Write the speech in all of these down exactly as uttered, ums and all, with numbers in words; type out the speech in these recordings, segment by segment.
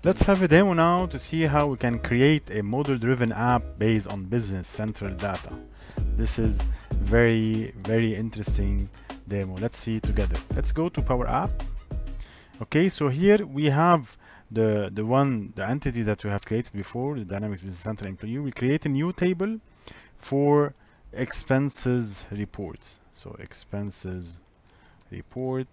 Let's have a demo now to see how we can create a model-driven app based on Business Central data. This is very, very interesting demo. Let's see together. Let's go to Power App. Okay, so here we have the the one the entity that we have created before, the Dynamics Business Central employee. We create a new table for expenses reports. So expenses report.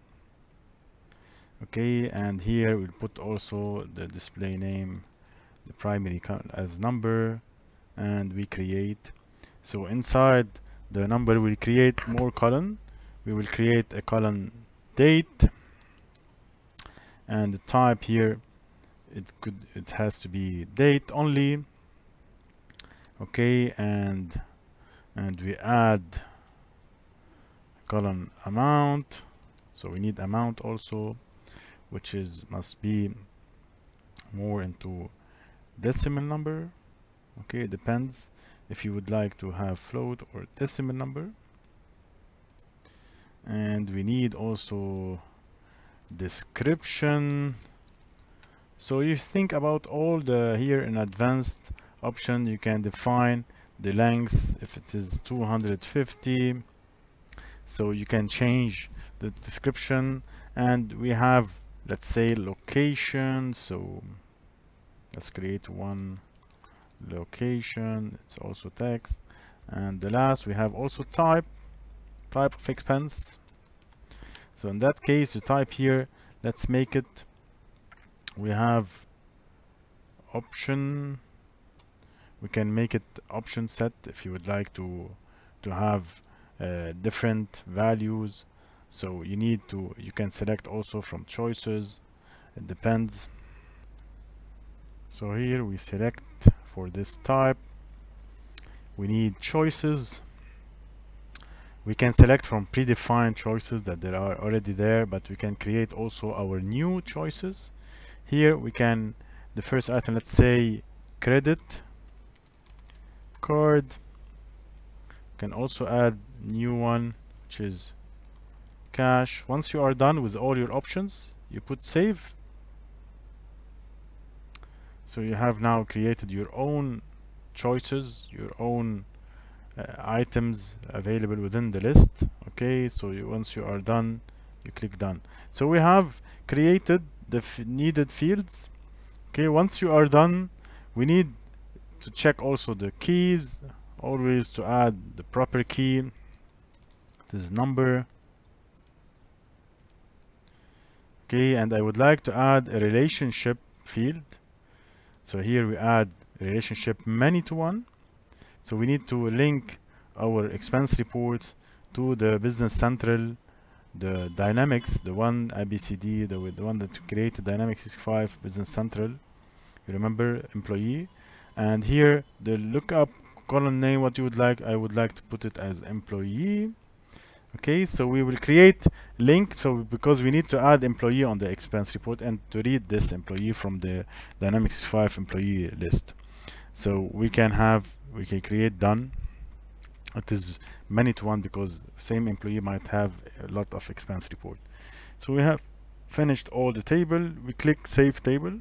Okay, and here we'll put also the display name, the primary as number, and we create. So inside the number we'll create more column. We will create a column date, and the type here it could it has to be date only. Okay, and and we add column amount. So we need amount also, which is must be more into decimal number. Okay, it depends if you would like to have float or decimal number. And we need also description. So you think about all the here in advanced option, you can define the length if it is two hundred fifty, so you can change the description. And we have, let's say, location. So let's create one location. It's also text. And the last we have also type type of expense. So in that case, the type here, let's make it, we have option. We can make it option set if you would like to to have uh, different values. So you need to, you can select also from choices, it depends. So here we select for this type, we need choices. We can select from predefined choices that there are already there, but we can create also our new choices. Here we can, the first item, let's say credit card. You can also add new one, which is cash. Once you are done with all your options, you put save. So you have now created your own choices, your own uh, items available within the list. Okay, so you, once you are done, you click done. So we have created the f needed fields. Okay, once you are done, we need to check also the keys, always to add the proper key. This number. Okay, and I would like to add a relationship field. So here we add relationship many to one. So we need to link our expense reports to the Business Central, the Dynamics, the one A B C D, the, the one that created Dynamics sixty-five Business Central. You remember employee, and here the lookup column name, what you would like, I would like to put it as employee. Okay, so we will create link. So because we need to add employee on the expense report and to read this employee from the Dynamics sixty-five employee list. So we can have, we can create done. It is many to one because same employee might have a lot of expense report. So we have finished all the table. We click save table.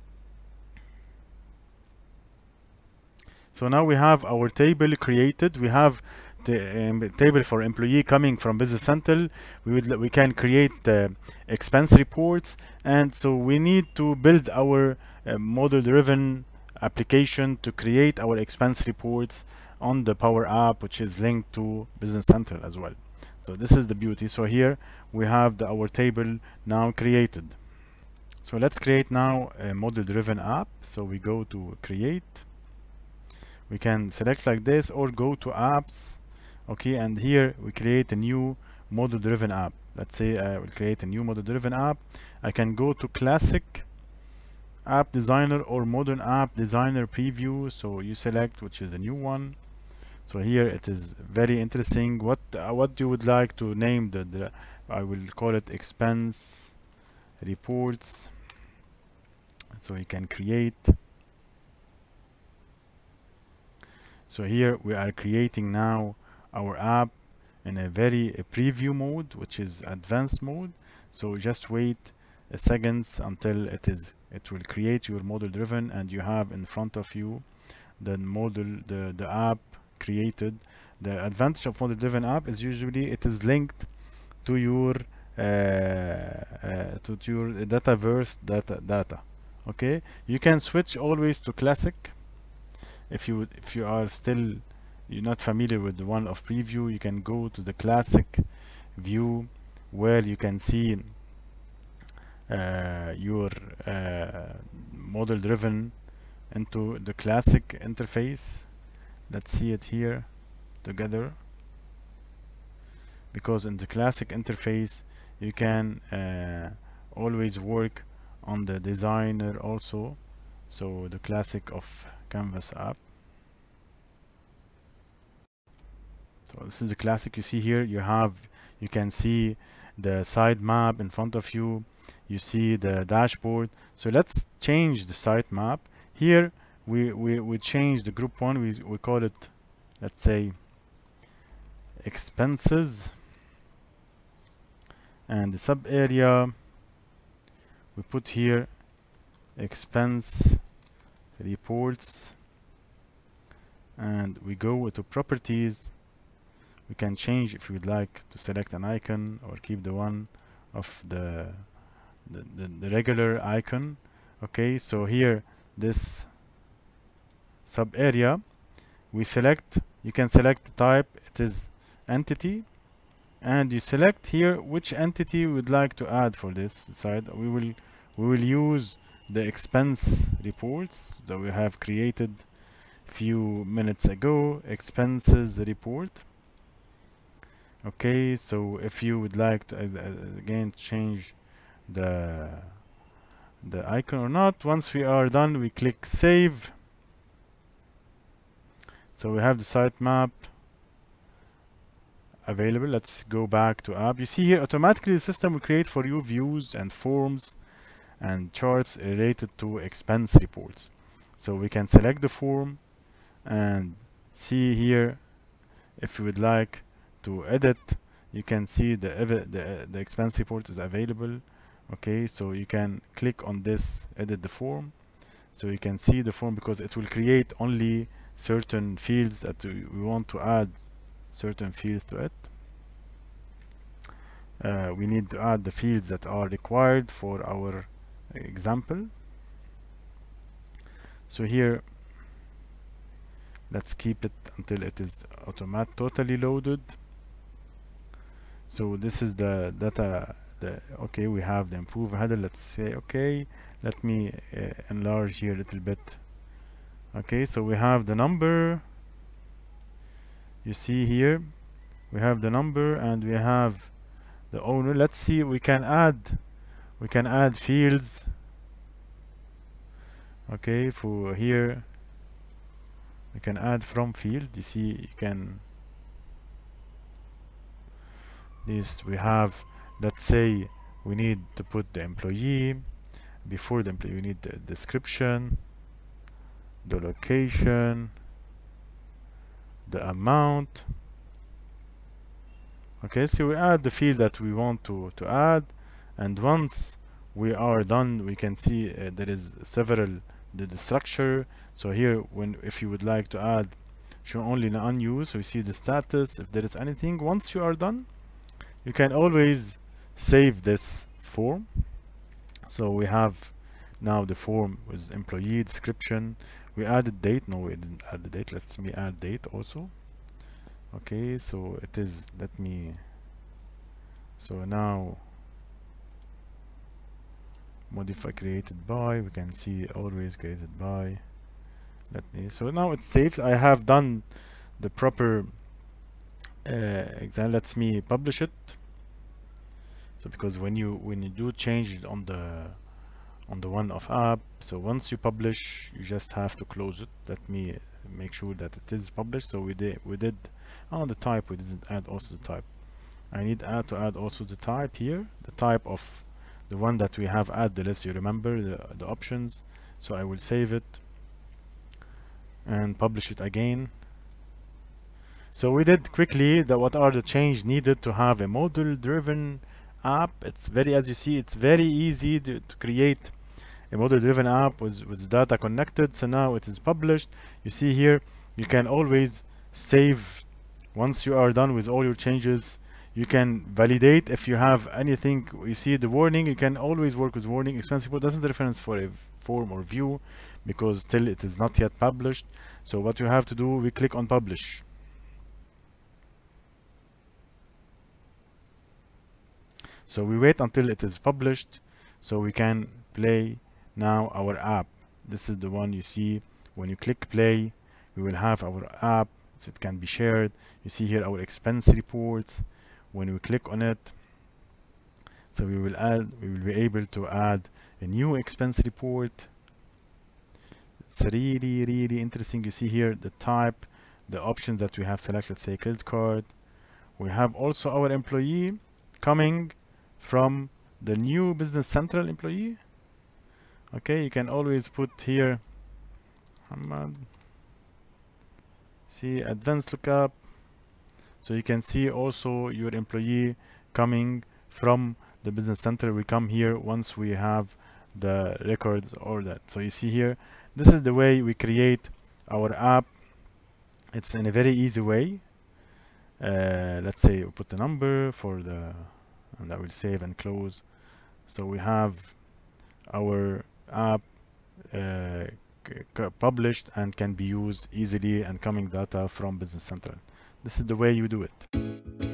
So now we have our table created. We have the um, table for employee coming from Business Central. We would we can create uh, expense reports, and so we need to build our uh, model-driven application to create our expense reports on the Power App, which is linked to Business Central as well. So this is the beauty. So here we have the, our table now created. So let's create now a model-driven app. So we go to create. We can select like this or go to apps. Okay, and here we create a new model-driven app. Let's say I will create a new model-driven app. I can go to classic app designer or modern app designer preview. So you select which is the new one. So here it is very interesting. What uh, what you would like to name the, the I will call it expense reports. So you can create. So here we are creating now our app in a very a preview mode, which is advanced mode. So just wait a seconds until it is it will create your model driven, and you have in front of you the model, the the app created. The advantage of model driven app is usually it is linked to your uh, uh, to, to your Dataverse data data. Okay, you can switch always to classic if you if you are still you're not familiar with the one of preview. You can go to the classic view where you can see uh, your uh, model driven into the classic interface. Let's see it here together, because in the classic interface you can uh, always work on the designer also. So the classic of Canvas app. So this is the classic. You see here you have you can see the site map in front of you, you see the dashboard. So let's change the site map. Here we we, we change the group one, we, we call it, let's say, expenses, and the sub area we put here expense reports, and we go to properties. We can change if you would like to select an icon or keep the one of the the, the, the regular icon. Okay, so here this sub area we select, you can select the type, it is entity, and you select here which entity you would like to add for this side. We will we will use the expense reports that we have created few minutes ago, expenses report. Okay, so if you would like to uh, uh, again change the the icon or not, once we are done we click save. So we have the sitemap available. Let's go back to app. You see here automatically the system will create for you views and forms and charts related to expense reports. So we can select the form and see here if you would like to edit, you can see the the, the expense report is available. Okay, so you can click on this, edit the form, so you can see the form, because it will create only certain fields that we, we want to add certain fields to it. Uh, we need to add the fields that are required for our example. So here let's keep it until it is automatic totally loaded. So this is the data, the okay, we have the improve header. Let's say okay, let me uh, enlarge here a little bit. Okay, so we have the number, you see here we have the number and we have the owner. Let's see, we can add we can add fields. Okay, for here we can add from field. You see, you can this we have, let's say we need to put the employee. Before the employee we need the description, the location, the amount. Okay, so we add the field that we want to to add, and once we are done we can see uh, there is several the, the structure. So here, when if you would like to add show only in unused, so you see the status if there is anything. Once you are done you can always save this form. So we have now the form with employee description. We added date. No, we didn't add the date. Let me add date also. Okay, so it is, let me, so now modify created by, we can see always created by. Let me, so now it's saved. I have done the proper uh, example. Let me publish it. So because when you when you do change it on the on the one of app, so once you publish you just have to close it. Let me make sure that it is published. So we did we did on the type, we didn't add also the type. I need add to add also the type here, the type of the one that we have add the list. You remember the, the options. So I will save it and publish it again. So we did quickly the what are the change needed to have a model driven app. It's very, as you see, it's very easy to, to create a model driven app with, with data connected. So now it is published. You see here, you can always save once you are done with all your changes. You can validate if you have anything. You see the warning, you can always work with warning. Expense report doesn't reference for a form or view because still it is not yet published. So what you have to do, we click on publish. So we wait until it is published so we can play now our app. This is the one you see. When you click play, we will have our app, so it can be shared. You see here our expense reports. When we click on it, so we will add, we will be able to add a new expense report. It's really, really interesting. You see here the type, the options that we have selected, say credit card. We have also our employee coming from the new Business Central employee. Okay, you can always put here Hamad. See advanced lookup, so you can see also your employee coming from the Business Center. We come here once we have the records or that. So you see here, this is the way we create our app. It's in a very easy way. Uh, let's say we put the number for the, and I will save and close. So we have our app uh, published and can be used easily and coming data from Business Central. This is the way you do it.